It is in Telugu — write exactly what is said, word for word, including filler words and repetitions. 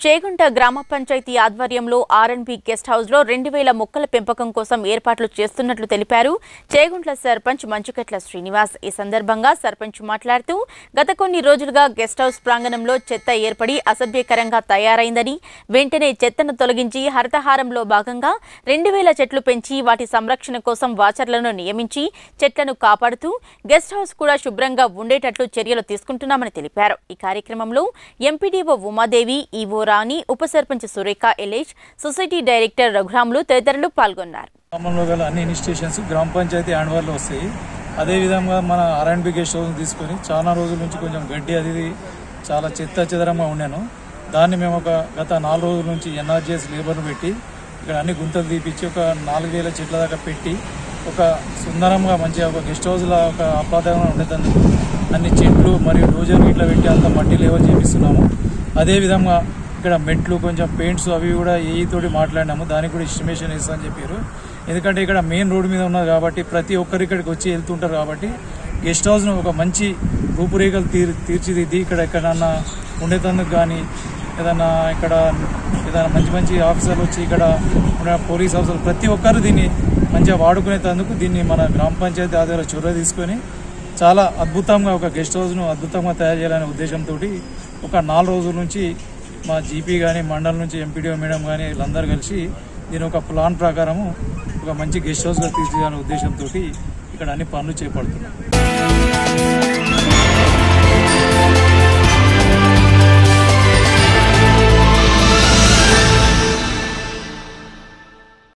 చేగుంట గ్రామ పంచాయతీ ఆధ్వర్యంలో ఆర్ఎన్బి గెస్ట్ హౌస్ లో రెండు వేల మొక్కల పెంపకం కోసం ఏర్పాట్లు చేస్తున్నట్లు తెలిపారు చేగుంట్ల సర్పంచ్ మంచుకట్ల శ్రీనివాస్. ఈ సందర్భంగా సర్పంచ్ మాట్లాడుతూ గత కొన్ని రోజులుగా గెస్ట్ హౌస్ ప్రాంగణంలో చెత్త ఏర్పడి అసభ్యకరంగా తయారైందని, వెంటనే చెత్తను తొలగించి హరితహారంలో భాగంగా రెండు వేల చెట్లు పెంచి వాటి సంరక్షణ కోసం వాచర్లను నియమించి చెట్లను కాపాడుతూ గెస్ట్ హౌస్ కూడా శుభ్రంగా ఉండేటట్లు చర్యలు తీసుకుంటున్నామని తెలిపారు. ఈ కార్యక్రమంలో ఎంపీడీఓ ఉమాదేవి, ఈవో రాణి, ఉప సర్పంచ్ సురేఖ ఎలేష్, సొసైటీ డైరెక్టర్ రఘురాములు తదితరులు పాల్గొన్నారు. గ్రామంలో గల అన్ని ఇన్స్టిట్యూషన్స్ గ్రామ పంచాయతీ హ్యాండ్ఓవర్లో వస్తాయి. అదేవిధంగా మన ఆర్ఎండ్బి గెస్ట్ హౌస్ తీసుకొని చాలా రోజుల నుంచి కొంచెం గడ్డి అది చాలా చెత్త చెదరంగా ఉండాను. దాన్ని మేము ఒక గత నాలుగు రోజుల నుంచి ఎన్ఆర్జీఎస్ లేబర్ను పెట్టి ఇక్కడ అన్ని గుంతలు తీపిచ్చి ఒక నాలుగు వేల చెట్ల దాకా పెట్టి ఒక సుందరంగా మంచిగా ఒక గెస్ట్ హౌస్లో ఒక ఆహ్లాదంగా ఉండేందుకు అన్ని చెట్లు మరియు డోజర్ ఇట్లా పెట్టి అంత మట్టి లేవల్ చేపిస్తున్నాము. అదేవిధంగా ఇక్కడ మెట్లు కొంచెం పెయింట్స్ అవి కూడా ఏతోటి మాట్లాడినాము. దానికి కూడా ఎస్టిమేషన్ ఇస్తామని చెప్పారు. ఎందుకంటే ఇక్కడ మెయిన్ రోడ్డు మీద ఉన్నది కాబట్టి ప్రతి ఒక్కరు ఇక్కడికి వచ్చి వెళ్తుంటారు కాబట్టి గెస్ట్ హౌస్ను ఒక మంచి రూపురేఖలు తీర్ తీర్చిదిద్ది ఇక్కడ ఎక్కడన్నా ఉండేందుకు కానీ ఏదన్నా ఇక్కడ ఏదైనా మంచి మంచి ఆఫీసర్లు వచ్చి ఇక్కడ ఉన్న పోలీస్ ఆఫీసర్లు ప్రతి ఒక్కరు దీన్ని మంచిగా వాడుకునేందుకు దీన్ని మన గ్రామ పంచాయతీ ఆధ్వర్యంలో చొరవ తీసుకొని చాలా అద్భుతంగా ఒక గెస్ట్ హౌస్ను అద్భుతంగా తయారు చేయాలనే ఉద్దేశంతో ఒక నాలుగు రోజుల నుంచి మా జీపీ కానీ మండలం నుంచి ఎంపీడీఓ మేడం కానీ వీళ్ళందరూ కలిసి దీని ఒక ప్లాన్ ప్రకారము ఒక మంచి గెస్ట్ హౌస్గా తీర్చిదిద్దాలనే ఉద్దేశంతో ఇక్కడ అన్ని పనులు చేపడుతున్నాం.